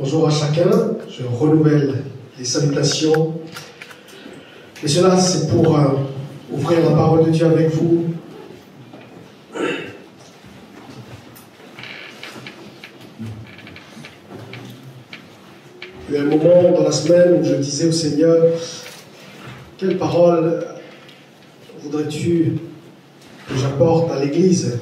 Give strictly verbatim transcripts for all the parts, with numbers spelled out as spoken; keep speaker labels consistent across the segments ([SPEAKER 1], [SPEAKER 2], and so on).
[SPEAKER 1] Bonjour à chacun, je renouvelle les salutations. Et cela, c'est pour euh, ouvrir la parole de Dieu avec vous. Il y a un moment dans la semaine où je disais au Seigneur, quelle parole voudrais-tu que j'apporte à l'Église?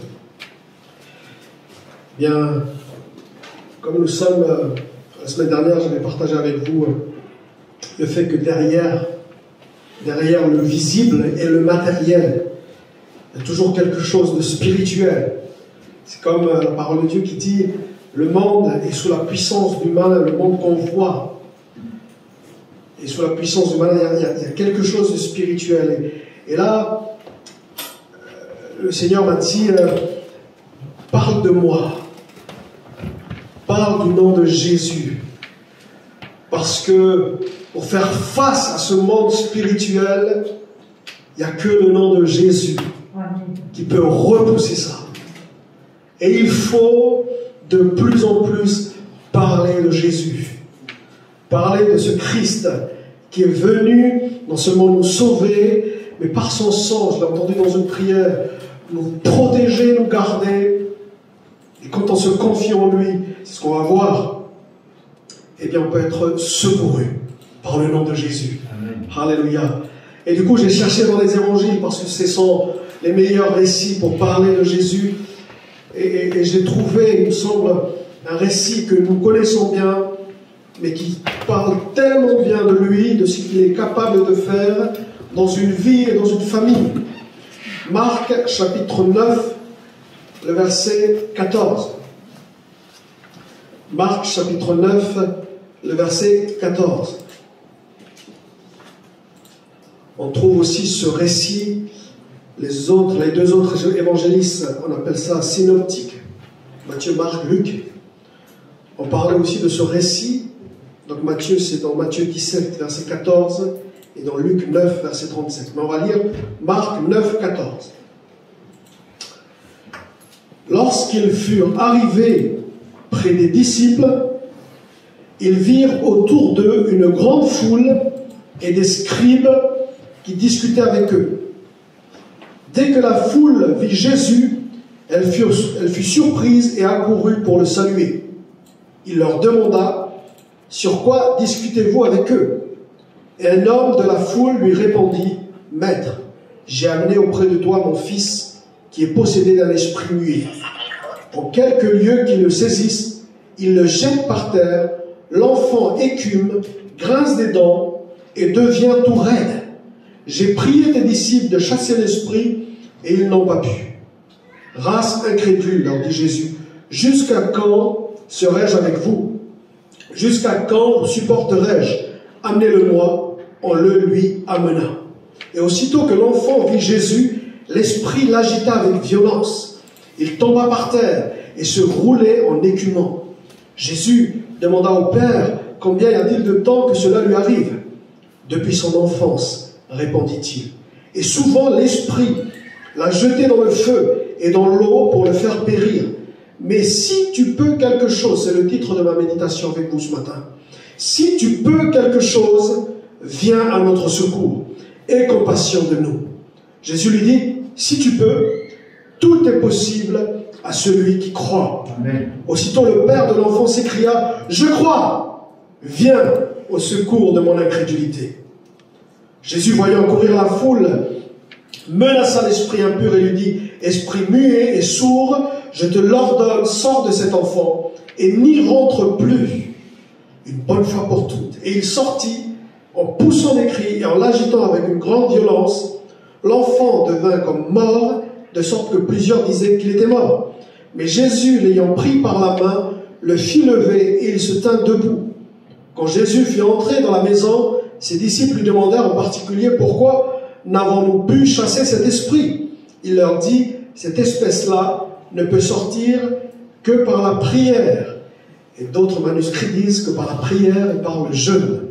[SPEAKER 1] Bien, comme nous sommes, euh, la semaine dernière, j'avais partagé avec vous euh, le fait que derrière, derrière le visible et le matériel, il y a toujours quelque chose de spirituel. C'est comme euh, la parole de Dieu qui dit, le monde est sous la puissance du mal, le monde qu'on voit est sous la puissance du mal, il y a, il y a, il y a quelque chose de spirituel. Et, et là, euh, le Seigneur m'a dit, euh, parle de moi. Parle du nom de Jésus. Parce que pour faire face à ce monde spirituel, il n'y a que le nom de Jésus qui peut repousser ça. Et il faut de plus en plus parler de Jésus. Parler de ce Christ qui est venu dans ce monde nous sauver, mais par son sang, je l'ai entendu dans une prière, nous protéger, nous garder. Et quand on se confie en lui, c'est ce qu'on va voir, eh bien on peut être secouru par le nom de Jésus. Amen. Alléluia. Et du coup, j'ai cherché dans les évangiles, parce que ce sont les meilleurs récits pour parler de Jésus. Et, et, et j'ai trouvé, il me semble, un récit que nous connaissons bien, mais qui parle tellement bien de lui, de ce qu'il est capable de faire dans une vie et dans une famille. Marc, chapitre neuf, le verset quatorze. Marc, chapitre neuf, le verset quatorze. On trouve aussi ce récit, les autres, les deux autres évangélistes, on appelle ça synoptique. Matthieu, Marc, Luc. On parlait aussi de ce récit. Donc Matthieu, c'est dans Matthieu dix-sept, verset quatorze, et dans Luc neuf, verset trente-sept. Mais on va lire Marc neuf, quatorze. Lorsqu'ils furent arrivés près des disciples, ils virent autour d'eux une grande foule et des scribes qui discutaient avec eux. Dès que la foule vit Jésus, elle fut, elle fut surprise et accourut pour le saluer. Il leur demanda, « Sur quoi discutez-vous avec eux ?» Et un homme de la foule lui répondit, « Maître, j'ai amené auprès de toi mon fils qui est possédé d'un esprit muet. En quelques lieux qu'il le saisisse, il le jette par terre, l'enfant écume, grince des dents et devient tout raide. J'ai prié tes disciples de chasser l'esprit et ils n'ont pas pu. » Race incrédule, leur dit Jésus, jusqu'à quand serai-je avec vous? Jusqu'à quand vous supporterai-je? Amenez-le-moi. On le lui amena. Et aussitôt que l'enfant vit Jésus, l'esprit l'agita avec violence. Il tomba par terre et se roulait en écumant. Jésus demanda au Père, combien y a-t-il de temps que cela lui arrive? Depuis son enfance, répondit-il. Et souvent l'esprit l'a jeté dans le feu et dans l'eau pour le faire périr. Mais si tu peux quelque chose, c'est le titre de ma méditation avec vous ce matin. Si tu peux quelque chose, viens à notre secours. Aie compassion de nous. Jésus lui dit, si tu peux, tout est possible à celui qui croit. Amen. Aussitôt le père de l'enfant s'écria, je crois, viens au secours de mon incrédulité. Jésus, voyant courir la foule, menaça l'esprit impur et lui dit, esprit muet et sourd, je te l'ordonne, sors de cet enfant et n'y rentre plus, une bonne fois pour toutes. Et il sortit en poussant des cris et en l'agitant avec une grande violence. L'enfant devint comme mort, de sorte que plusieurs disaient qu'il était mort. Mais Jésus, l'ayant pris par la main, le fit lever et il se tint debout. Quand Jésus fut entré dans la maison, ses disciples lui demandèrent en particulier pourquoi n'avons-nous pu chasser cet esprit? Il leur dit, cette espèce-là ne peut sortir que par la prière. Et d'autres manuscrits disent que par la prière et par le jeûne.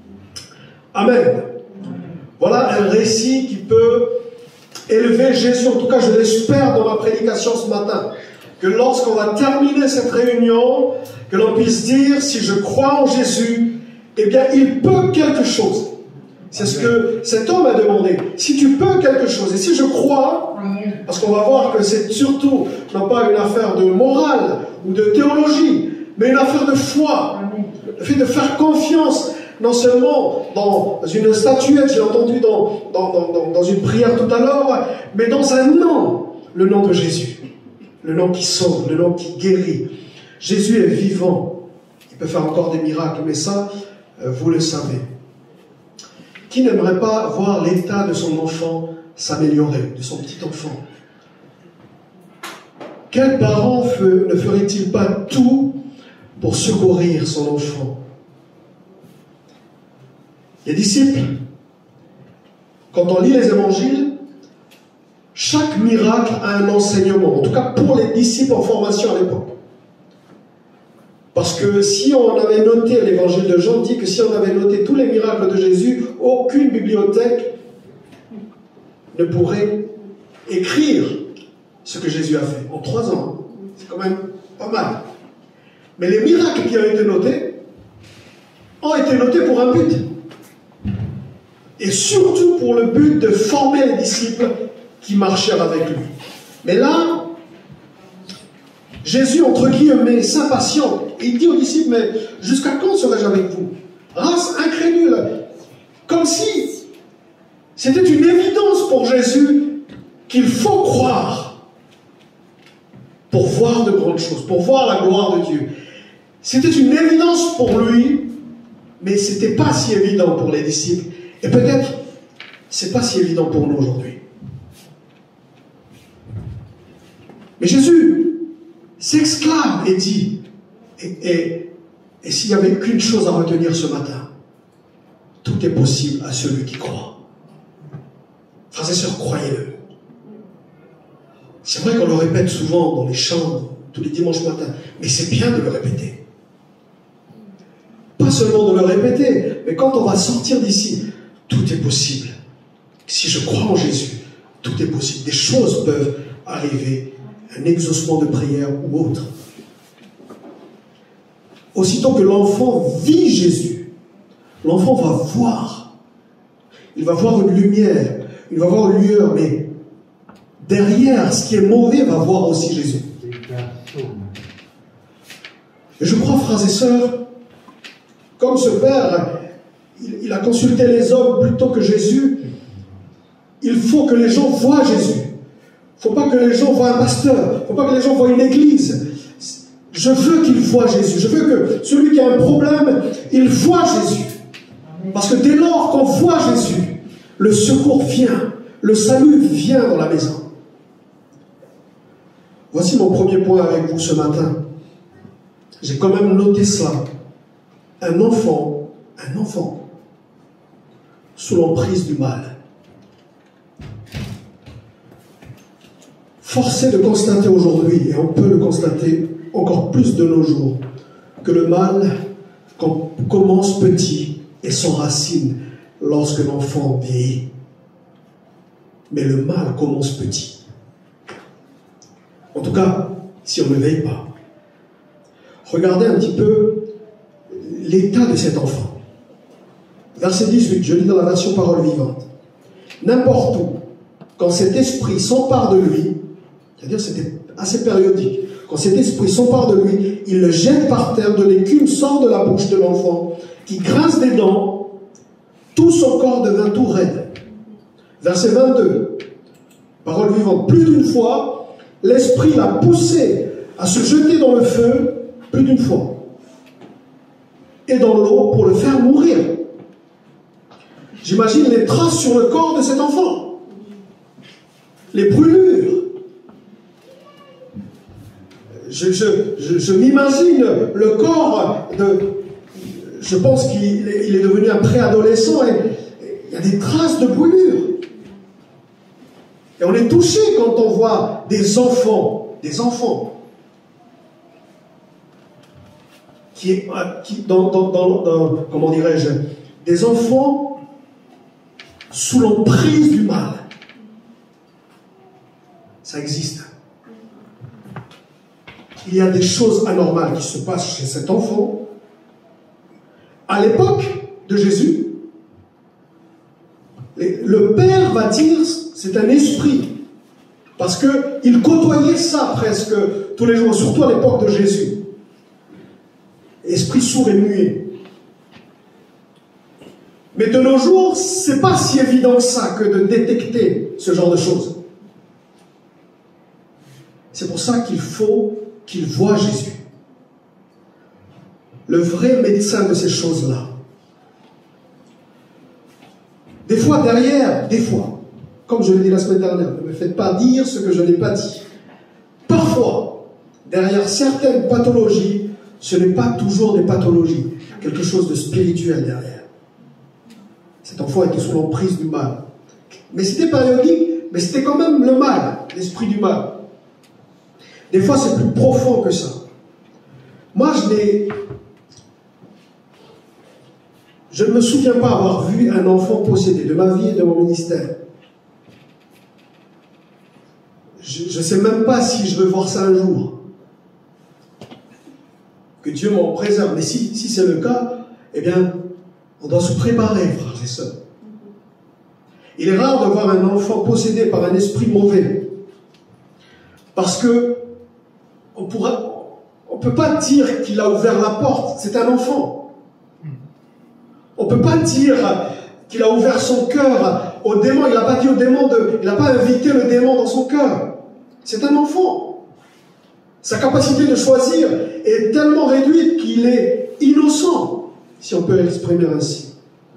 [SPEAKER 1] Amen. Voilà un récit qui peut élever Jésus, en tout cas je l'espère dans ma prédication ce matin, que que lorsqu'on va terminer cette réunion, que l'on puisse dire, si je crois en Jésus, eh bien, il peut quelque chose. C'est ce que cet homme a demandé. Si tu peux quelque chose, et si je crois, parce qu'on va voir que c'est surtout, non pas une affaire de morale ou de théologie, mais une affaire de foi. Le fait de faire confiance, non seulement dans une statuette, j'ai entendu dans, dans, dans, dans une prière tout à l'heure, mais dans un nom, le nom de Jésus. Le nom qui sauve, le nom qui guérit. Jésus est vivant. Il peut faire encore des miracles, mais ça, vous le savez. Qui n'aimerait pas voir l'état de son enfant s'améliorer, de son petit enfant? Quel parent ne ferait-il pas tout pour secourir son enfant? Les disciples, quand on lit les évangiles, chaque miracle a un enseignement, en tout cas pour les disciples en formation à l'époque. Parce que si on avait noté, l'évangile de Jean dit que si on avait noté tous les miracles de Jésus, aucune bibliothèque ne pourrait écrire ce que Jésus a fait en trois ans. C'est quand même pas mal. Mais les miracles qui ont été notés ont été notés pour un but. Et surtout pour le but de former les disciples qui marchèrent avec lui. Mais là, Jésus, entre guillemets, s'impatiente. Il dit aux disciples, mais jusqu'à quand serai-je avec vous? Race incrédule. Comme si c'était une évidence pour Jésus qu'il faut croire pour voir de grandes choses, pour voir la gloire de Dieu. C'était une évidence pour lui, mais ce n'était pas si évident pour les disciples. Et peut-être, ce n'est pas si évident pour nous aujourd'hui. Mais Jésus s'exclame et dit, et, et, et s'il n'y avait qu'une chose à retenir ce matin, tout est possible à celui qui croit. Frères et sœurs, croyez-le. C'est vrai qu'on le répète souvent dans les chants, tous les dimanches matins, mais c'est bien de le répéter. Pas seulement de le répéter, mais quand on va sortir d'ici, tout est possible. Si je crois en Jésus, tout est possible. Des choses peuvent arriver, un exaucement de prière ou autre. Aussitôt que l'enfant vit Jésus, l'enfant va voir. Il va voir une lumière, il va voir une lueur, mais derrière ce qui est mauvais va voir aussi Jésus. Et je crois, frères et sœurs, comme ce père, il, il a consulté les hommes plutôt que Jésus, il faut que les gens voient Jésus. Il ne faut pas que les gens voient un pasteur, il ne faut pas que les gens voient une église. Je veux qu'ils voient Jésus. Je veux que celui qui a un problème, il voit Jésus. Parce que dès lors qu'on voit Jésus, le secours vient, le salut vient dans la maison. Voici mon premier point avec vous ce matin. J'ai quand même noté cela. Un enfant, un enfant, sous l'emprise du mal. Forcé de constater aujourd'hui, et on peut le constater encore plus de nos jours, que le mal commence petit et s'enracine lorsque l'enfant vieillit. Mais le mal commence petit. En tout cas, si on ne veille pas. Regardez un petit peu l'état de cet enfant. Verset dix-huit, je lis dans la version parole vivante. N'importe où, quand cet esprit s'empare de lui, c'est-à-dire c'était assez périodique, quand cet esprit s'empare de lui, il le jette par terre, de l'écume sort de la bouche de l'enfant, qui grince des dents, tout son corps devint tout raide. Verset vingt-deux, parole vivante, plus d'une fois, l'esprit l'a poussé à se jeter dans le feu, plus d'une fois, et dans l'eau pour le faire mourir. J'imagine les traces sur le corps de cet enfant, les brûlures. Je, je, je, je m'imagine le corps de... Je pense qu'il est, il est devenu un préadolescent et, et il y a des traces de brûlure. Et on est touché quand on voit des enfants, des enfants, qui, qui dans, dans, dans, dans, comment dirais-je, des enfants sous l'emprise du mal. Ça existe. il y a des choses anormales qui se passent chez cet enfant. À l'époque de Jésus, le père va dire c'est un esprit. Parce qu'il côtoyait ça presque tous les jours, surtout à l'époque de Jésus. Esprit sourd et muet. Mais de nos jours, c'est pas si évident que ça que de détecter ce genre de choses. C'est pour ça qu'il faut qu'il voie Jésus. Le vrai médecin de ces choses-là. Des fois derrière, des fois, comme je l'ai dit la semaine dernière, ne me faites pas dire ce que je n'ai pas dit. Parfois, derrière certaines pathologies, ce n'est pas toujours des pathologies. Il y a quelque chose de spirituel derrière. Cet enfant était sous l'emprise du mal. Mais c'était périodique, mais c'était quand même le mal, l'esprit du mal. Des fois, c'est plus profond que ça. Moi, je n'ai... Je ne me souviens pas avoir vu un enfant possédé de ma vie et de mon ministère. Je ne sais même pas si je veux voir ça un jour. Que Dieu m'en préserve. Mais si, si c'est le cas, eh bien, on doit se préparer, frères et sœurs. Il est rare de voir un enfant possédé par un esprit mauvais. Parce que on pourra, on ne peut pas dire qu'il a ouvert la porte. C'est un enfant. On ne peut pas dire qu'il a ouvert son cœur au démon. Il n'a pas dit au démon de, il n'a pas invité le démon dans son cœur. C'est un enfant. Sa capacité de choisir est tellement réduite qu'il est innocent, si on peut l'exprimer ainsi.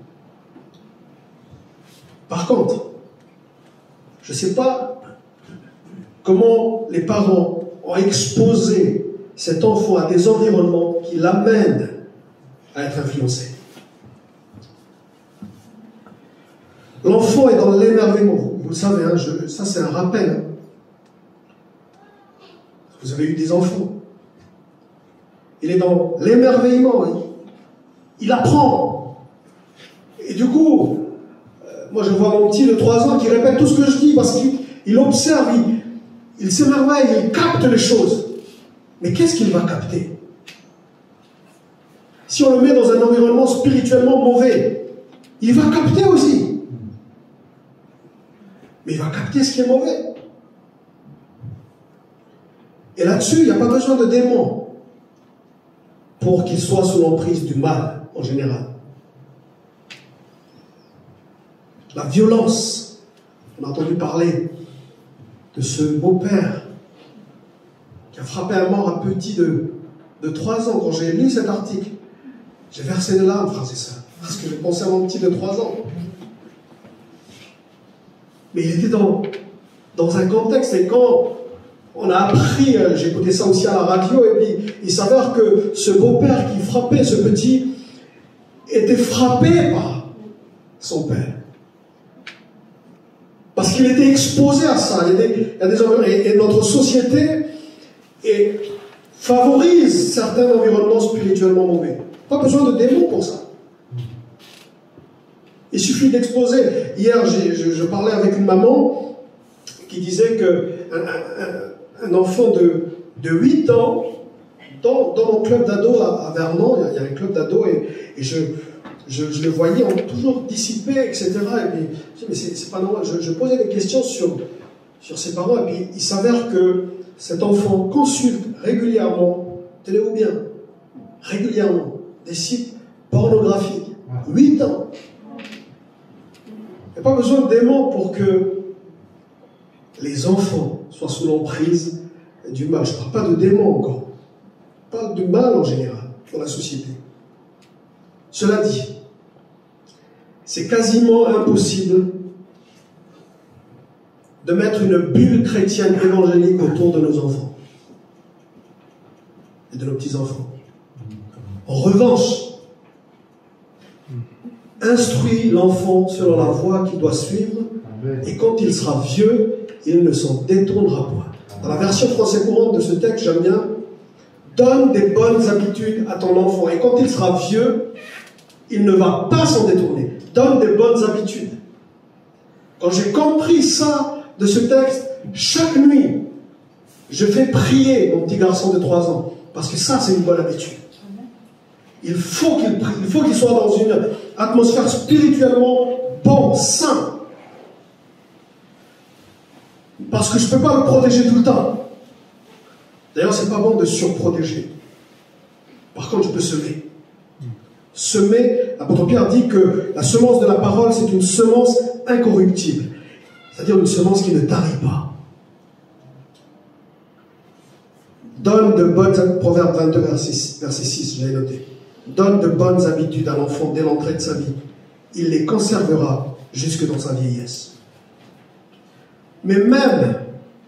[SPEAKER 1] Par contre, je ne sais pas comment les parents ont exposé cet enfant à des environnements qui l'amènent à être influencé. L'enfant est dans l'émerveillement. Vous le savez, hein, je, ça c'est un rappel. Hein. Vous avez eu des enfants. Il est dans l'émerveillement. Il, il apprend. Et du coup, euh, moi je vois mon petit de trois ans qui répète tout ce que je dis parce qu'il il observe, il, il s'émerveille, il capte les choses. Mais qu'est-ce qu'il va capter? Si on le met dans un environnement spirituellement mauvais, il va capter aussi. Mais il va capter ce qui est mauvais. Et là-dessus, il n'y a pas besoin de démons pour qu'il soit sous l'emprise du mal, en général. La violence. On a entendu parler de ce beau-père qui a frappé à mort un petit de, de trois ans. Quand j'ai lu cet article, j'ai versé des larmes, frères et sœurs, parce que je pensais à mon petit de trois ans. Mais il était dans, dans un contexte, et quand on a appris, j'ai écouté ça aussi à la radio, et puis il s'avère que ce beau-père qui frappait ce petit était frappé par son père. Parce qu'il était exposé à ça. Il y a des, il y a des environnements, et, et notre société et favorise certains environnements spirituellement mauvais. Pas besoin de démons pour ça. Il suffit d'exposer. Hier, j'ai, je, je parlais avec une maman qui disait que un, un, un enfant de, de huit ans, dans, dans mon club d'ado à, à Vernon, il y, a, il y a un club d'ado, et, et je, je, je le voyais toujours dissipé, et cetera. Et puis, je dis, mais c'est, c'est pas normal. Je, je posais des questions sur, sur ses parents, et puis il s'avère que cet enfant consulte régulièrement, tenez-vous bien, régulièrement, des sites pornographiques. huit ans. Il n'y a pas besoin de démons pour que les enfants soient sous l'emprise du mal. Je ne parle pas de démons encore. Je parle du mal en général dans la société. Cela dit, c'est quasiment impossible de mettre une bulle chrétienne évangélique autour de nos enfants et de nos petits-enfants. En revanche, instruis l'enfant selon la voie qu'il doit suivre, et quand il sera vieux, il ne s'en détournera point. Dans la version français courante de ce texte, j'aime bien, donne des bonnes habitudes à ton enfant, et quand il sera vieux, il ne va pas s'en détourner. Donne des bonnes habitudes. Quand j'ai compris ça de ce texte, chaque nuit, Je fais prier mon petit garçon de trois ans, parce que ça, c'est une bonne habitude. Il faut qu'il prie, il faut qu'il soit dans une atmosphère spirituellement bon, sain. Parce que je ne peux pas le protéger tout le temps. D'ailleurs, ce n'est pas bon de surprotéger. Par contre, je peux semer. Semer, l'apôtre Pierre dit que la semence de la parole, c'est une semence incorruptible. C'est-à-dire une semence qui ne tarit pas. Donne de bonnes... Proverbe vingt-deux, verset six, je l'ai noté. Donne de bonnes habitudes à l'enfant dès l'entrée de sa vie. Il les conservera jusque dans sa vieillesse. Mais même,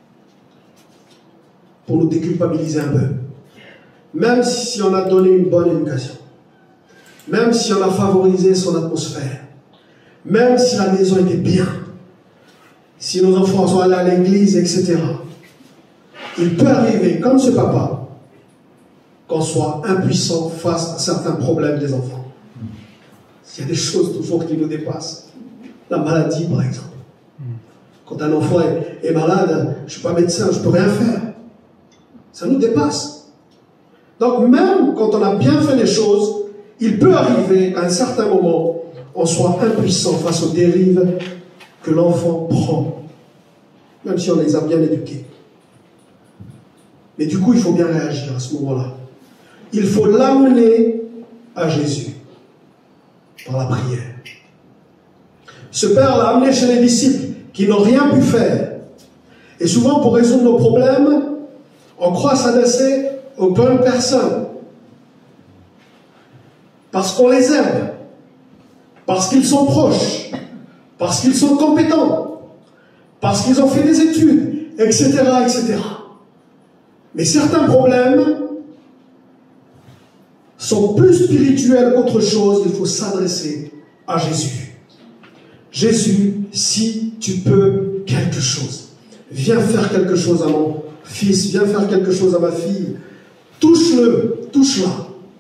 [SPEAKER 1] pour nous déculpabiliser un peu, même si on a donné une bonne éducation, même si on a favorisé son atmosphère, même si la maison était bien, si nos enfants sont allés à l'église, et cetera, il peut arriver, comme ce papa, qu'on soit impuissant face à certains problèmes des enfants. Il y a des choses toujours qui nous dépassent. La maladie, par exemple. Quand un enfant est, est malade, je ne suis pas médecin, je ne peux rien faire. Ça nous dépasse. Donc même quand on a bien fait les choses, il peut arriver qu'à un certain moment, on soit impuissant face aux dérives que l'enfant prend, même si on les a bien éduqués. Mais du coup, il faut bien réagir à ce moment-là. Il faut l'amener à Jésus par la prière. Ce Père l'a amené chez les disciples qui n'ont rien pu faire. Et souvent, pour résoudre nos problèmes, on croit s'adresser aux bonnes personnes. Parce qu'on les aime. Parce qu'ils sont proches. Parce qu'ils sont compétents. Parce qu'ils ont fait des études, et cetera, et cetera. Mais certains problèmes sont plus spirituels qu'autre chose. Il faut s'adresser à Jésus. Jésus, si tu peux quelque chose, viens faire quelque chose à mon fils, viens faire quelque chose à ma fille. Touche-le, touche-la.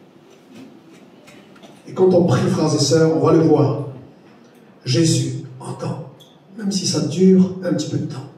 [SPEAKER 1] Et quand on prie, frères et sœurs, on va le voir. Jésus entend, même si ça dure un petit peu de temps.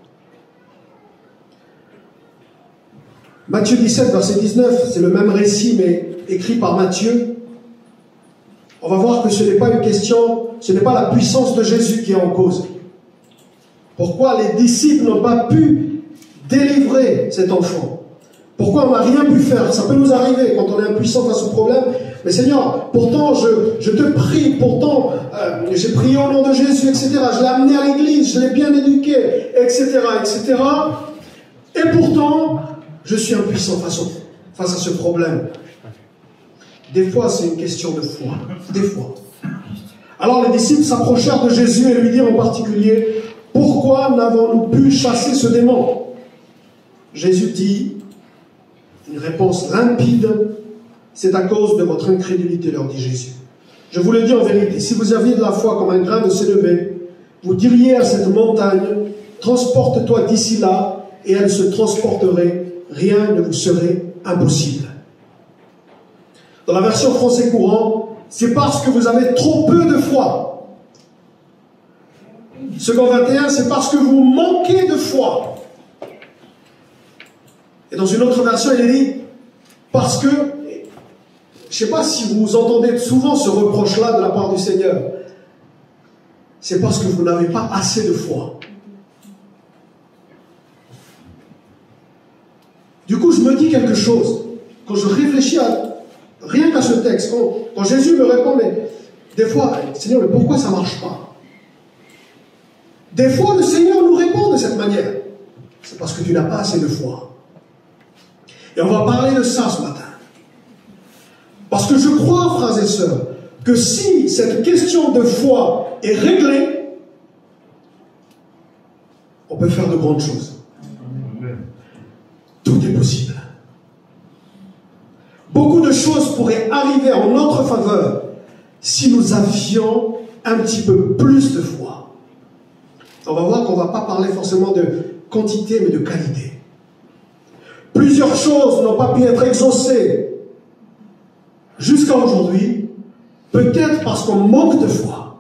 [SPEAKER 1] Matthieu dix-sept, verset dix-neuf, c'est le même récit, mais écrit par Matthieu. On va voir que ce n'est pas une question, ce n'est pas la puissance de Jésus qui est en cause. Pourquoi les disciples n'ont pas pu délivrer cet enfant? Pourquoi on n'a rien pu faire? Ça peut nous arriver quand on est impuissant face au problème. Mais Seigneur, pourtant je, je te prie, pourtant euh, j'ai prié au nom de Jésus, et cetera. Je l'ai amené à l'église, je l'ai bien éduqué, et cetera, et cetera. Et pourtant, je suis impuissant face, au, face à ce problème. Des fois, c'est une question de foi. Des fois. Alors les disciples s'approchèrent de Jésus et lui dirent en particulier, « Pourquoi n'avons-nous pu chasser ce démon ?» Jésus dit, une réponse limpide, « C'est à cause de votre incrédulité, leur dit Jésus. Je vous le dis en vérité, si vous aviez de la foi comme un grain de sénévé, vous diriez à cette montagne, transporte-toi d'ici là, et elle se transporterait, rien ne vous serait impossible. » Dans la version français courant, c'est parce que vous avez trop peu de foi. Second vingt et un, c'est parce que vous manquez de foi. Et dans une autre version, il est dit, parce que, je ne sais pas si vous entendez souvent ce reproche-là de la part du Seigneur, c'est parce que vous n'avez pas assez de foi. Du coup, je me dis quelque chose, quand je réfléchis à rien qu'à ce texte, quand, quand Jésus me répond, mais des fois, Seigneur, mais pourquoi ça ne marche pas? Des fois, le Seigneur nous répond de cette manière. C'est parce que tu n'as pas assez de foi. Et on va parler de ça ce matin. Parce que je crois, frères et sœurs, que si cette question de foi est réglée, on peut faire de grandes choses. Tout est possible. Beaucoup de choses pourraient arriver en notre faveur si nous avions un petit peu plus de foi. On va voir qu'on ne va pas parler forcément de quantité, mais de qualité. Plusieurs choses n'ont pas pu être exaucées jusqu'à aujourd'hui, peut-être parce qu'on manque de foi.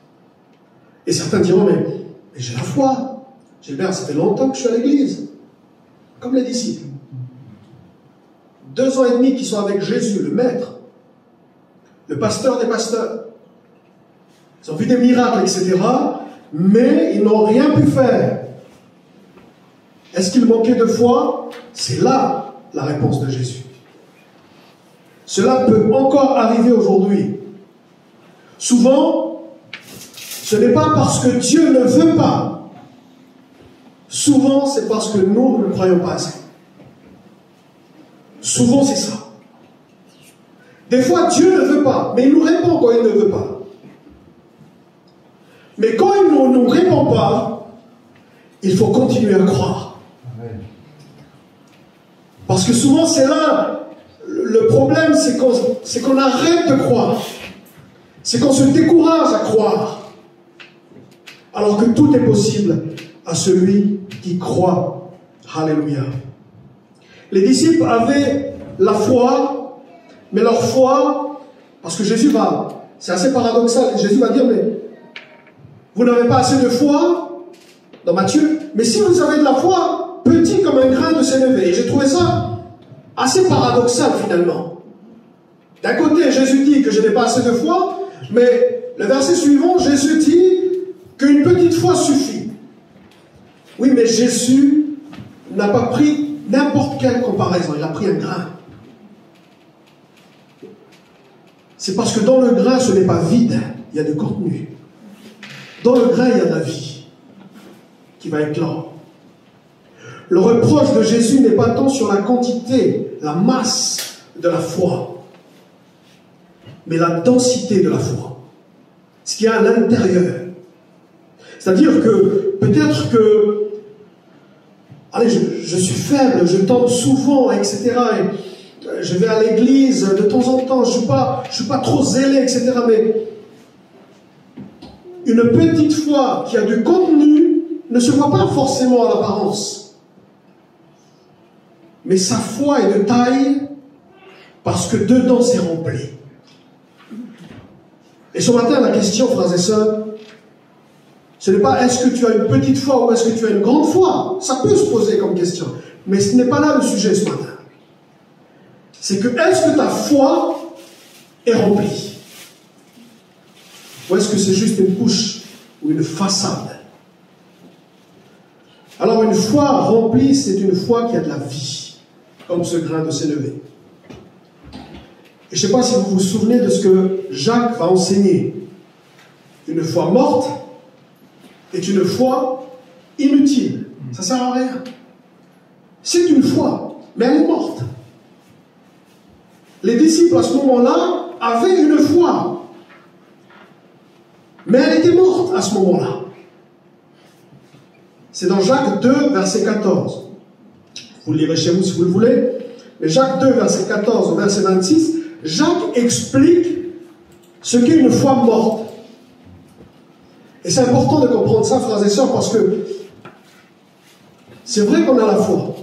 [SPEAKER 1] Et certains diront, mais, mais j'ai la foi. Gilbert, ça fait longtemps que je suis à l'église. comme les disciples. Deux ans et demi qui sont avec Jésus, le Maître, le pasteur des pasteurs. Ils ont vu des miracles, et cetera, mais ils n'ont rien pu faire. Est-ce qu'il manquait de foi? C'est là la réponse de Jésus. Cela peut encore arriver aujourd'hui. Souvent, ce n'est pas parce que Dieu ne veut pas. Souvent, c'est parce que nous ne croyons pas assez. Souvent, c'est ça. Des fois, Dieu ne veut pas, mais il nous répond quand il ne veut pas. Mais quand il ne nous répond pas, il faut continuer à croire. Parce que souvent, c'est là, le problème, c'est qu'on c'est qu'on arrête de croire. C'est qu'on se décourage à croire. Alors que tout est possible à celui qui croit. Alléluia. Les disciples avaient la foi, mais leur foi, parce que Jésus va, c'est assez paradoxal, Jésus va dire, mais vous n'avez pas assez de foi, dans Matthieu, mais si vous avez de la foi, petit comme un grain de sénévé. Et j'ai trouvé ça assez paradoxal finalement. D'un côté, Jésus dit que je n'ai pas assez de foi, mais le verset suivant, Jésus dit qu'une petite foi suffit. Oui, mais Jésus n'a pas pris n'importe quelle comparaison, il a pris un grain. C'est parce que dans le grain, ce n'est pas vide, il y a du contenu. Dans le grain, il y a de la vie qui va éclore. Le reproche de Jésus n'est pas tant sur la quantité, la masse de la foi, mais la densité de la foi. Ce qu'il y a à l'intérieur. C'est-à-dire que peut-être que allez, je, je suis faible, je tente souvent, et cetera. Et je vais à l'église de temps en temps, je ne suis pas, je suis pas trop zélé, et cetera. Mais une petite foi qui a du contenu ne se voit pas forcément à l'apparence. Mais sa foi est de taille parce que dedans c'est rempli. Et ce matin, la question, frères et sœurs, ce n'est pas est-ce que tu as une petite foi ou est-ce que tu as une grande foi. Ça peut se poser comme question. Mais ce n'est pas là le sujet ce matin. C'est que est-ce que ta foi est remplie? Ou est-ce que c'est juste une couche ou une façade? Alors une foi remplie, c'est une foi qui a de la vie, comme ce grain de sénévé. Et je ne sais pas si vous vous souvenez de ce que Jacques va enseigner. Une foi morte est une foi inutile. Ça ne sert à rien. C'est une foi, mais elle est morte. Les disciples à ce moment-là avaient une foi, mais elle était morte à ce moment-là. C'est dans Jacques deux, verset quatorze. Vous le lirez chez vous si vous le voulez. Mais Jacques deux, verset quatorze au verset vingt-six, Jacques explique ce qu'est une foi morte. Et c'est important de comprendre ça, frères et sœurs, parce que c'est vrai qu'on a la foi.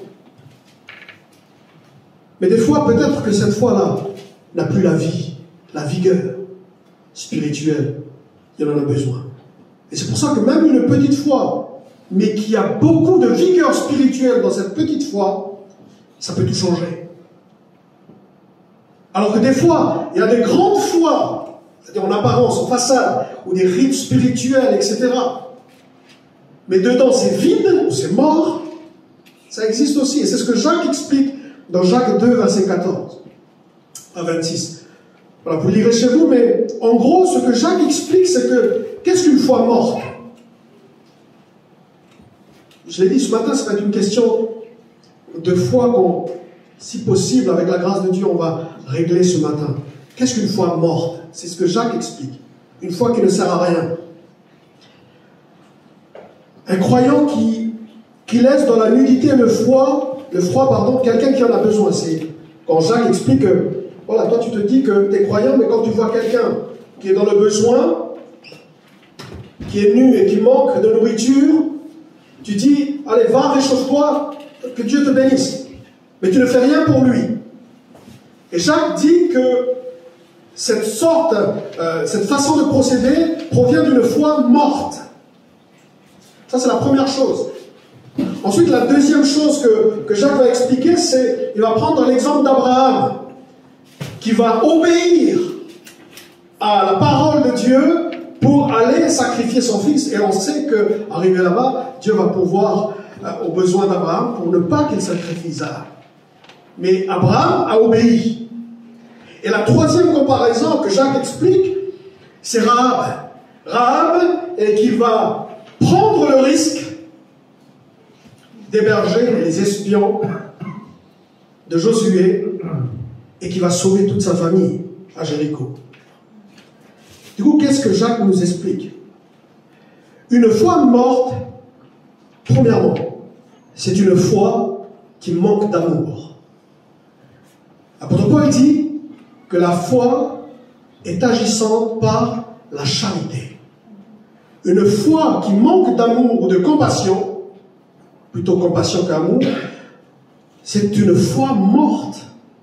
[SPEAKER 1] Mais des fois, peut-être que cette foi-là n'a plus la vie, la vigueur spirituelle. Il en a besoin. Et c'est pour ça que même une petite foi, mais qui a beaucoup de vigueur spirituelle dans cette petite foi, ça peut tout changer. Alors que des fois, il y a des grandes foi, c'est-à-dire en apparence, en façade, ou des rites spirituels, et cetera. Mais dedans, c'est vide, ou c'est mort. Ça existe aussi. Et c'est ce que Jacques explique dans Jacques deux, verset quatorze à vingt-six. Voilà, vous lirez chez vous, mais en gros, ce que Jacques explique, c'est que, qu'est-ce qu'une foi morte? Je l'ai dit ce matin, ça va être une question de foi qu'on, si possible, avec la grâce de Dieu, on va régler ce matin. Qu'est-ce qu'une foi morte? C'est ce que Jacques explique. Une foi qui ne sert à rien. Un croyant qui, qui laisse dans la nudité le froid, le froid, pardon, quelqu'un qui en a besoin. C'est quand Jacques explique que, voilà, toi tu te dis que tu es croyant, mais quand tu vois quelqu'un qui est dans le besoin, qui est nu et qui manque de nourriture, tu dis, allez, va, réchauffe-toi, que Dieu te bénisse. Mais tu ne fais rien pour lui. Et Jacques dit que cette sorte, euh, cette façon de procéder provient d'une foi morte. Ça, c'est la première chose. Ensuite, la deuxième chose que, que Jacques va expliquer, c'est il va prendre l'exemple d'Abraham, qui va obéir à la parole de Dieu pour aller sacrifier son fils. Et on sait qu'arrivé là-bas, Dieu va pourvoir euh, aux besoins d'Abraham pour ne pas qu'il sacrifie Isaac. Mais Abraham a obéi. Et la troisième comparaison que Jacques explique, c'est Rahab. Rahab, et qui va prendre le risque d'héberger les espions de Josué et qui va sauver toute sa famille à Jéricho. Du coup, qu'est-ce que Jacques nous explique? Une foi morte, premièrement, c'est une foi qui manque d'amour. L'apôtre Paul dit que la foi est agissante par la charité. Une foi qui manque d'amour ou de compassion, plutôt compassion qu'amour, c'est une foi morte.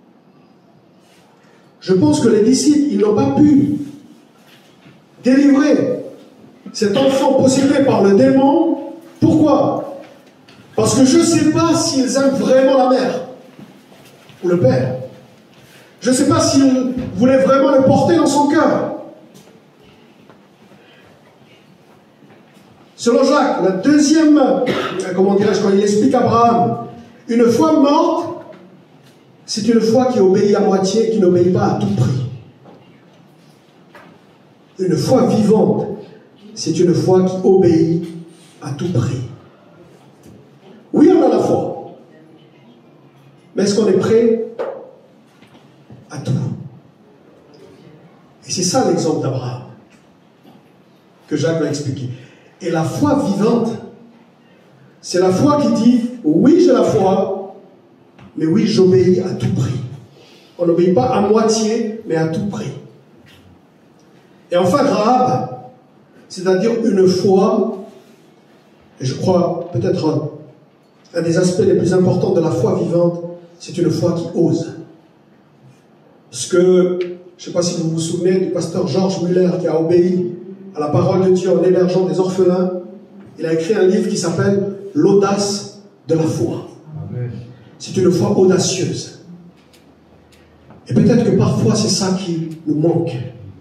[SPEAKER 1] Je pense que les disciples, ils n'ont pas pu délivrer cet enfant possédé par le démon. Pourquoi? Parce que je ne sais pas s'ils aiment vraiment la mère ou le père. Je ne sais pas s'il voulait vraiment le porter dans son cœur. Selon Jacques, la deuxième, comment dirais-je, quand il explique Abraham, une foi morte, c'est une foi qui obéit à moitié, qui n'obéit pas à tout prix. Une foi vivante, c'est une foi qui obéit à tout prix. Oui, on a la foi, mais est-ce qu'on est prêt à tout? Et c'est ça l'exemple d'Abraham que Jacques va expliquer. Et la foi vivante, c'est la foi qui dit oui, j'ai la foi, mais oui, j'obéis à tout prix. On n'obéit pas à moitié, mais à tout prix. Et enfin, Rahab, c'est-à-dire une foi, et je crois peut-être un des aspects les plus importants de la foi vivante, c'est une foi qui ose. Parce que, je ne sais pas si vous vous souvenez du pasteur George Muller qui a obéi à la parole de Dieu en hébergeant des orphelins. Il a écrit un livre qui s'appelle « L'audace de la foi ». C'est une foi audacieuse. Et peut-être que parfois c'est ça qui nous manque.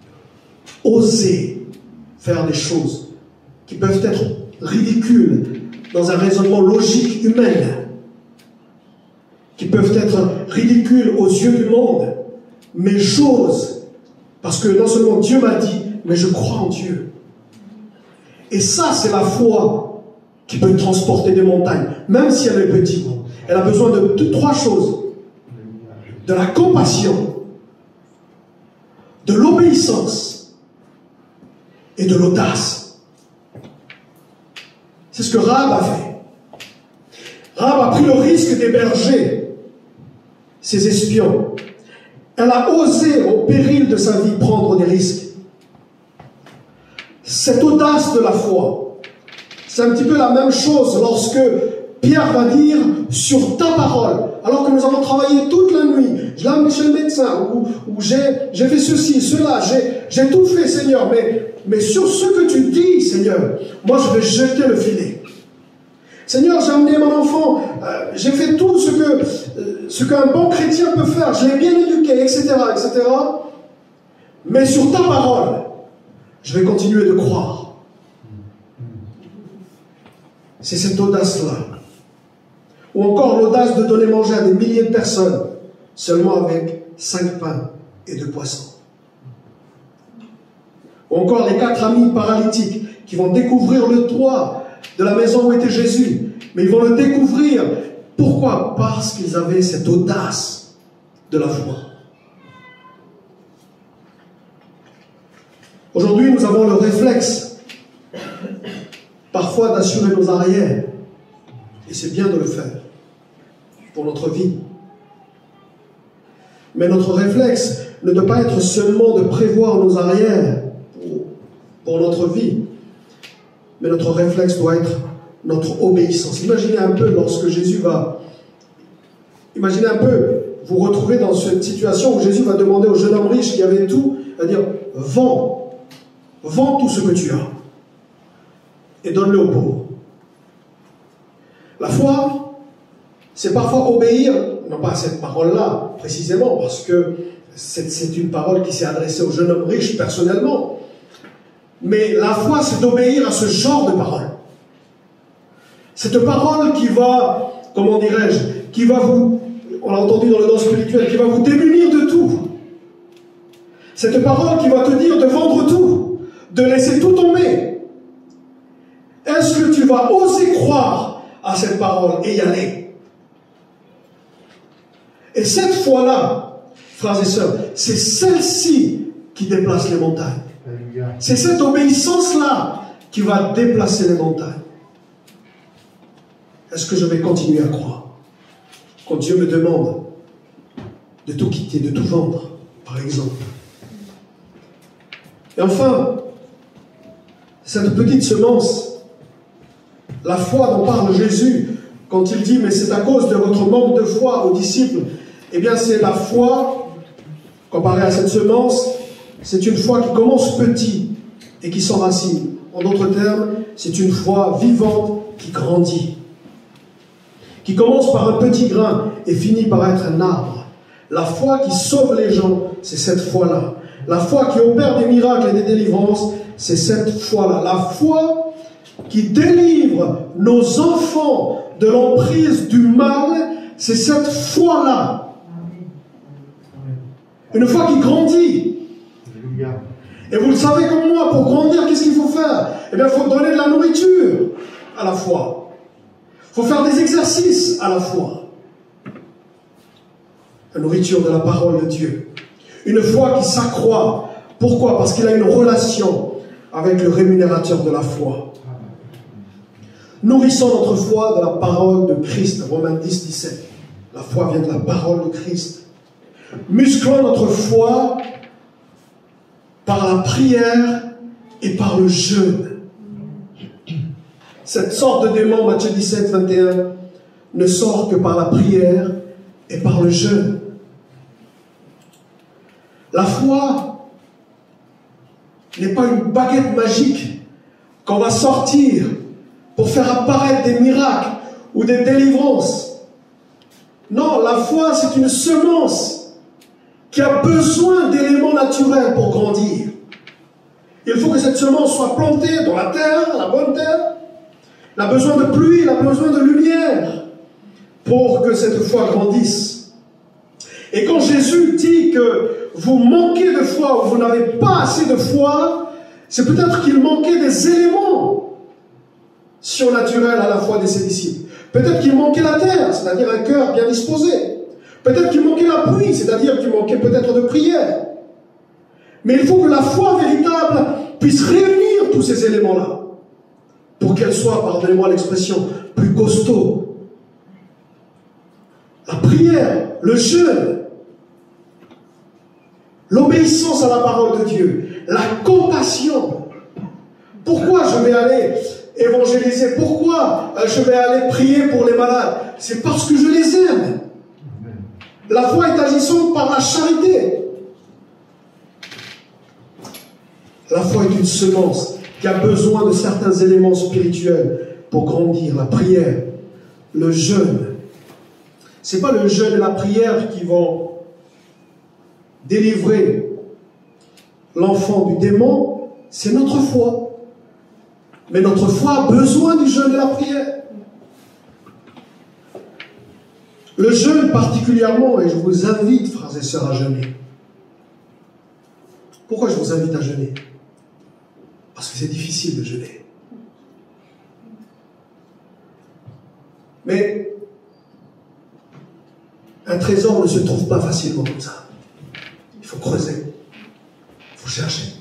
[SPEAKER 1] Oser faire des choses qui peuvent être ridicules dans un raisonnement logique humain, qui peuvent être ridicules aux yeux du monde, mais j'ose, parce que non seulement Dieu m'a dit, mais je crois en Dieu. Et ça, c'est la foi qui peut transporter des montagnes, même si elle est petite. Elle a besoin de, de trois choses. De la compassion, de l'obéissance et de l'audace. C'est ce que Rahab a fait. Rahab a pris le risque d'héberger ses espions. Elle a osé, au péril de sa vie, prendre des risques. Cette audace de la foi, c'est un petit peu la même chose lorsque Pierre va dire sur ta parole, alors que nous avons travaillé toute la nuit, je l'ai amené chez le médecin, ou, ou j'ai fait ceci, cela, j'ai tout fait, Seigneur, mais, mais sur ce que tu dis, Seigneur, moi je vais jeter le filet. Seigneur, j'ai amené mon enfant, euh, j'ai fait tout ce que euh, ce qu'un bon chrétien peut faire, je l'ai bien éduqué, et cetera, et cetera. Mais sur ta parole, je vais continuer de croire. C'est cette audace-là. Ou encore l'audace de donner manger à des milliers de personnes, seulement avec cinq pains et deux poissons. Ou encore les quatre amis paralytiques qui vont découvrir le toit de la maison où était Jésus. Mais ils vont le découvrir. Pourquoi? Parce qu'ils avaient cette audace de la foi. Aujourd'hui, nous avons le réflexe, parfois, d'assurer nos arrières. Et c'est bien de le faire pour notre vie. Mais notre réflexe ne doit pas être seulement de prévoir nos arrières pour, pour notre vie. Mais notre réflexe doit être notre obéissance. Imaginez un peu lorsque Jésus va... Imaginez un peu, vous retrouvez dans cette situation où Jésus va demander au jeune homme riche qui avait tout, à dire, vends, vends tout ce que tu as et donne-le aux pauvres. La foi, c'est parfois obéir, non pas à cette parole-là précisément, parce que c'est une parole qui s'est adressée au jeune homme riche personnellement, mais la foi, c'est d'obéir à ce genre de parole. Cette parole qui va, comment dirais-je, qui va vous, on l'a entendu dans le don spirituel, qui va vous démunir de tout. Cette parole qui va te dire de vendre tout, de laisser tout tomber. Est-ce que tu vas oser croire à cette parole et y aller? Et cette foi-là, frères et sœurs, c'est celle-ci qui déplace les montagnes. C'est cette obéissance-là qui va déplacer les montagnes. Est-ce que je vais continuer à croire? Quand Dieu me demande de tout quitter, de tout vendre, par exemple. Et enfin, cette petite semence, la foi dont parle Jésus, quand il dit, mais c'est à cause de votre manque de foi aux disciples, eh bien c'est la foi, comparée à cette semence, c'est une foi qui commence petit et qui s'enracine. En d'autres termes, c'est une foi vivante qui grandit. Qui commence par un petit grain et finit par être un arbre. La foi qui sauve les gens, c'est cette foi-là. La foi qui opère des miracles et des délivrances, c'est cette foi-là. La foi qui délivre nos enfants de l'emprise du mal, c'est cette foi-là. Une foi qui grandit. Et vous le savez comme moi, pour grandir, qu'est-ce qu'il faut faire? Eh bien, il faut donner de la nourriture à la foi. Il faut faire des exercices à la foi. La nourriture de la parole de Dieu. Une foi qui s'accroît. Pourquoi? Parce qu'il a une relation avec le rémunérateur de la foi. Nourrissons notre foi de la parole de Christ. Romains dix, dix-sept. La foi vient de la parole de Christ. Musclons notre foi par la prière et par le jeûne. Cette sorte de démon, Matthieu dix-sept, vingt et un, ne sort que par la prière et par le jeûne. La foi n'est pas une baguette magique qu'on va sortir pour faire apparaître des miracles ou des délivrances. Non, la foi, c'est une semence qui a besoin d'éléments naturels pour grandir. Il faut que cette semence soit plantée dans la terre, la bonne terre. Elle a besoin de pluie, elle a besoin de lumière pour que cette foi grandisse. Et quand Jésus dit que vous manquez de foi ou vous n'avez pas assez de foi, c'est peut-être qu'il manquait des éléments surnaturels à la foi de ses disciples. Peut-être qu'il manquait la terre, c'est-à-dire un cœur bien disposé. Peut-être qu'il manquait la pluie, c'est-à-dire qu'il manquait peut-être de prière. Mais il faut que la foi véritable puisse réunir tous ces éléments-là pour qu'elle soit, pardonnez-moi l'expression, plus costaud. La prière, le jeûne, l'obéissance à la parole de Dieu, la compassion. Pourquoi je vais aller évangéliser? Pourquoi je vais aller prier pour les malades? C'est parce que je les aime. La foi est agissante par la charité. La foi est une semence qui a besoin de certains éléments spirituels pour grandir. La prière, le jeûne. Ce n'est pas le jeûne et la prière qui vont délivrer l'enfant du démon, c'est notre foi. Mais notre foi a besoin du jeûne et de la prière. Le jeûne particulièrement, et je vous invite, frères et sœurs, à jeûner. Pourquoi je vous invite à jeûner? Parce que c'est difficile de jeûner. Mais un trésor ne se trouve pas facilement comme ça. Il faut creuser. Il faut chercher.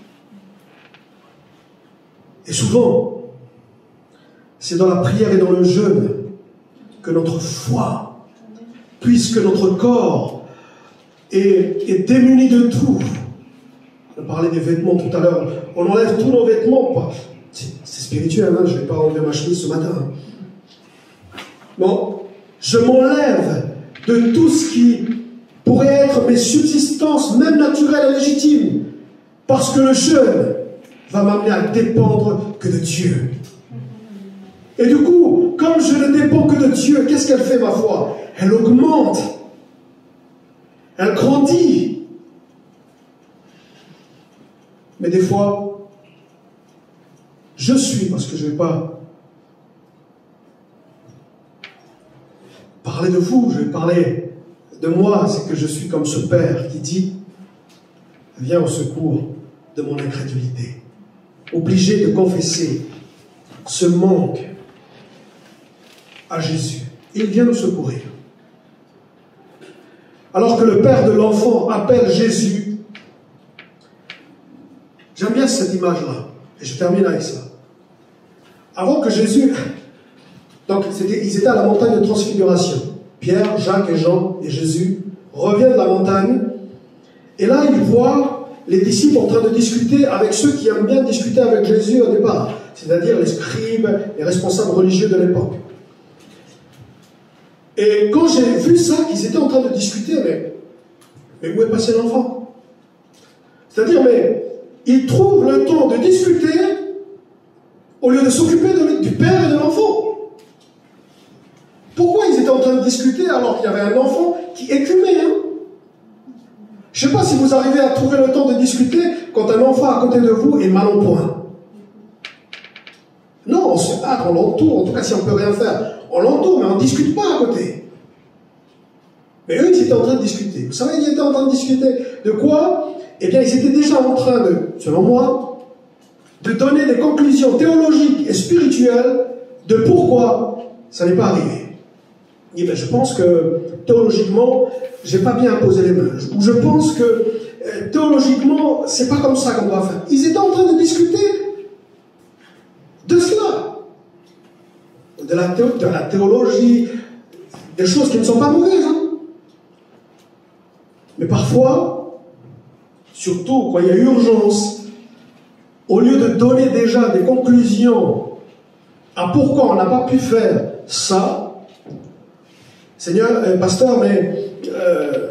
[SPEAKER 1] Et souvent, c'est dans la prière et dans le jeûne que notre foi, puisque notre corps est, est démuni de tout. On parlait des vêtements tout à l'heure. On enlève tous nos vêtements. C'est spirituel, hein? Je ne vais pas enlever ma chemise ce matin. Non, je m'enlève de tout ce qui pourrait être mes subsistances, même naturelles et légitimes, parce que le jeûne va m'amener à dépendre que de Dieu. Et du coup, comme je ne dépends que de Dieu, qu'est-ce qu'elle fait, ma foi? Elle augmente. Elle grandit. Mais des fois, je suis, parce que je ne vais pas parler de vous, je vais parler de moi, c'est que je suis comme ce Père qui dit, viens au secours de mon incrédulité. Obligé de confesser ce manque à Jésus. Il vient nous secourir. Alors que le père de l'enfant appelle Jésus, j'aime bien cette image-là, et je termine avec ça. Avant que Jésus, donc c'était, ils étaient à la montagne de transfiguration. Pierre, Jacques et Jean et Jésus reviennent de la montagne, et là ils voient les disciples en train de discuter avec ceux qui aiment bien discuter avec Jésus au départ, c'est-à-dire les scribes, les responsables religieux de l'époque. Et quand j'ai vu ça, qu'ils étaient en train de discuter, mais, mais où est passé l'enfant? C'est-à-dire, mais ils trouvent le temps de discuter au lieu de s'occuper de, du père et de l'enfant. Pourquoi ils étaient en train de discuter alors qu'il y avait un enfant qui écumait, hein? Je ne sais pas si vous arrivez à trouver le temps de discuter quand un enfant à côté de vous est mal en point. Non, on se hâte, on l'entoure, en tout cas si on ne peut rien faire. On l'entoure, mais on ne discute pas à côté. Mais eux, ils étaient en train de discuter. Vous savez, ils étaient en train de discuter de quoi? Eh bien, ils étaient déjà en train de, selon moi, de donner des conclusions théologiques et spirituelles de pourquoi ça n'est pas arrivé. Et bien, je pense que théologiquement, je n'ai pas bien imposé les mains. Ou je pense que euh, théologiquement, c'est pas comme ça qu'on doit faire. Ils étaient en train de discuter de cela. De la, théo, de la théologie, des choses qui ne sont pas mauvaises. Hein. Mais parfois, surtout quand il y a urgence, au lieu de donner déjà des conclusions à pourquoi on n'a pas pu faire ça, Seigneur, euh, pasteur, mais euh,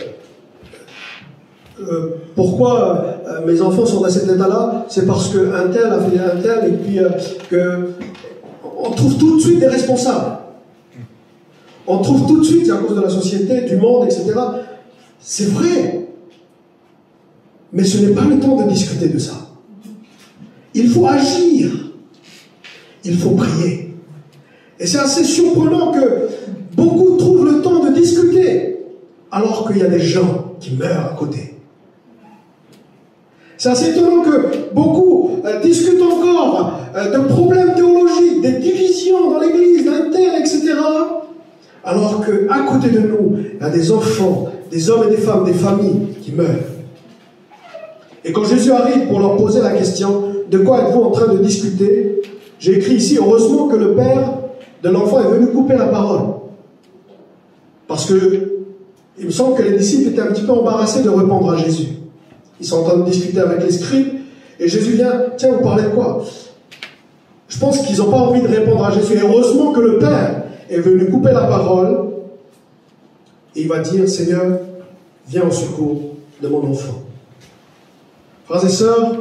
[SPEAKER 1] euh, pourquoi euh, mes enfants sont dans cet état-là? C'est parce qu'un tel a fait un tel, et puis euh, que on trouve tout de suite des responsables. On trouve tout de suite, c'est à cause de la société, du monde, et cetera. C'est vrai. Mais ce n'est pas le temps de discuter de ça. Il faut agir. Il faut prier. Et c'est assez surprenant que beaucoup trouvent le temps de discuter, alors qu'il y a des gens qui meurent à côté. C'est assez étonnant que beaucoup euh, discutent encore euh, de problèmes théologiques, des divisions dans l'église, d'un tel, et cetera. Alors qu'à côté de nous, il y a des enfants, des hommes et des femmes, des familles qui meurent. Et quand Jésus arrive pour leur poser la question, de quoi êtes-vous en train de discuter? J'ai écrit ici, heureusement que le père de l'enfant est venu couper la parole. Parce que il me semble que les disciples étaient un petit peu embarrassés de répondre à Jésus. Ils sont en train de discuter avec les scribes, et Jésus vient, tiens, vous parlez de quoi? Je pense qu'ils n'ont pas envie de répondre à Jésus. Et heureusement que le Père est venu couper la parole, et il va dire, Seigneur, viens au secours de mon enfant. Frères et sœurs,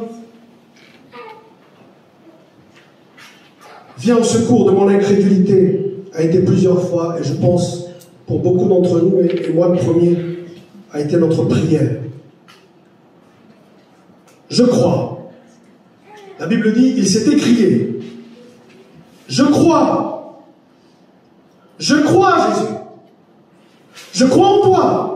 [SPEAKER 1] viens au secours de mon incrédulité, a été plusieurs fois, et je pense, pour beaucoup d'entre nous, et moi le premier, a été notre prière. Je crois. La Bible dit, il s'est écrié. Je crois. Je crois, Jésus. Je crois en toi.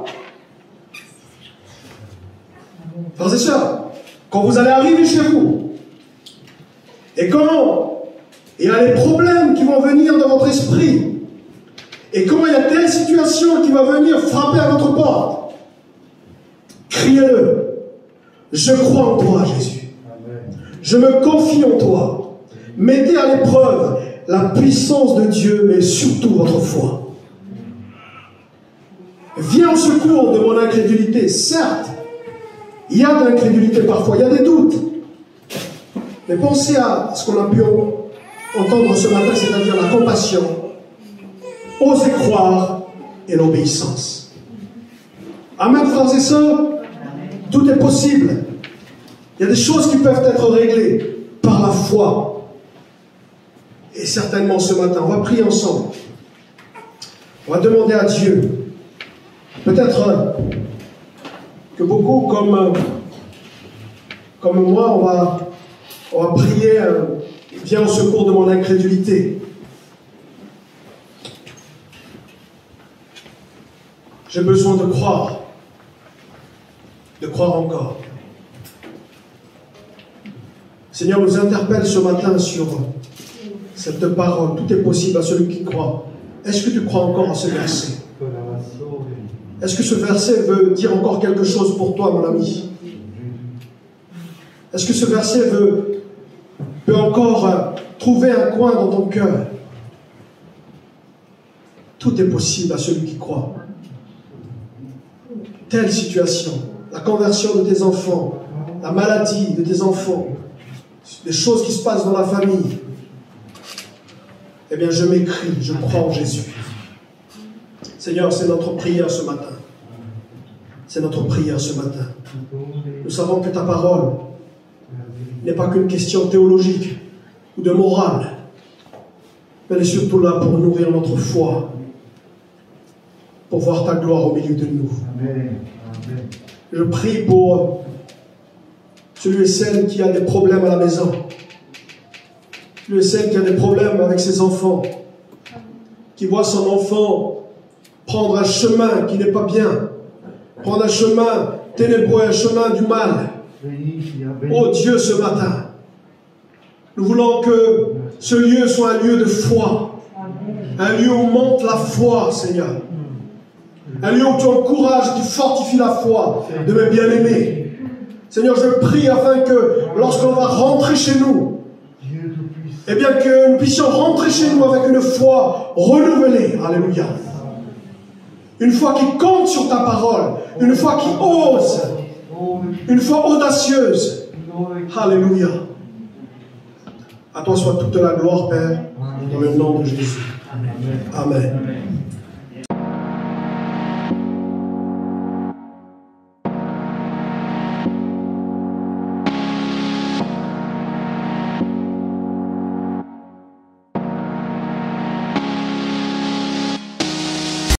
[SPEAKER 1] Frères et sœurs, quand vous allez arriver chez vous, et quand il y a les problèmes qui vont venir dans votre esprit, et quand il y a telle situation qui va venir frapper à votre porte, criez-le. Je crois en toi, Jésus. Je me confie en toi. Mettez à l'épreuve la puissance de Dieu, mais surtout votre foi. Viens au secours de mon incrédulité. Certes, il y a de l'incrédulité parfois, il y a des doutes. Mais pensez à ce qu'on a pu entendre ce matin, c'est-à-dire la compassion, oser croire et l'obéissance. Amen, frères et sœurs. Tout est possible. Il y a des choses qui peuvent être réglées par la foi. Et certainement ce matin, on va prier ensemble. On va demander à Dieu. Peut-être que beaucoup, comme, comme moi, on va, on va prier, viens au secours de mon incrédulité. J'ai besoin de croire, de croire encore. Seigneur nous interpelle ce matin sur cette parole. Tout est possible à celui qui croit. Est-ce que tu crois encore à ce verset? Est-ce que ce verset veut dire encore quelque chose pour toi, mon ami? Est-ce que ce verset veut, peut encore euh, trouver un coin dans ton cœur? Tout est possible à celui qui croit. Telle situation, la conversion de tes enfants, la maladie de tes enfants, les choses qui se passent dans la famille, eh bien je m'écris, je crois en Jésus. Seigneur, c'est notre prière ce matin. C'est notre prière ce matin. Nous savons que ta parole n'est pas qu'une question théologique ou de morale, mais elle est surtout là pour nourrir notre foi, pour voir ta gloire au milieu de nous. Amen. Je prie pour celui et celle qui a des problèmes à la maison, celui et celle qui a des problèmes avec ses enfants, qui voit son enfant prendre un chemin qui n'est pas bien, prendre un chemin ténébreux, un chemin du mal. Oh Dieu, ce matin, nous voulons que ce lieu soit un lieu de foi, un lieu où monte la foi, Seigneur. Un lieu où tu encourages et tu fortifies la foi de mes bien-aimés. Seigneur, je prie afin que lorsqu'on va rentrer chez nous, eh bien que nous puissions rentrer chez nous avec une foi renouvelée. Alléluia. Une foi qui compte sur ta parole. Une foi qui ose. Une foi audacieuse. Alléluia. À toi soit toute la gloire, Père, dans le nom de Jésus. Amen. Amen.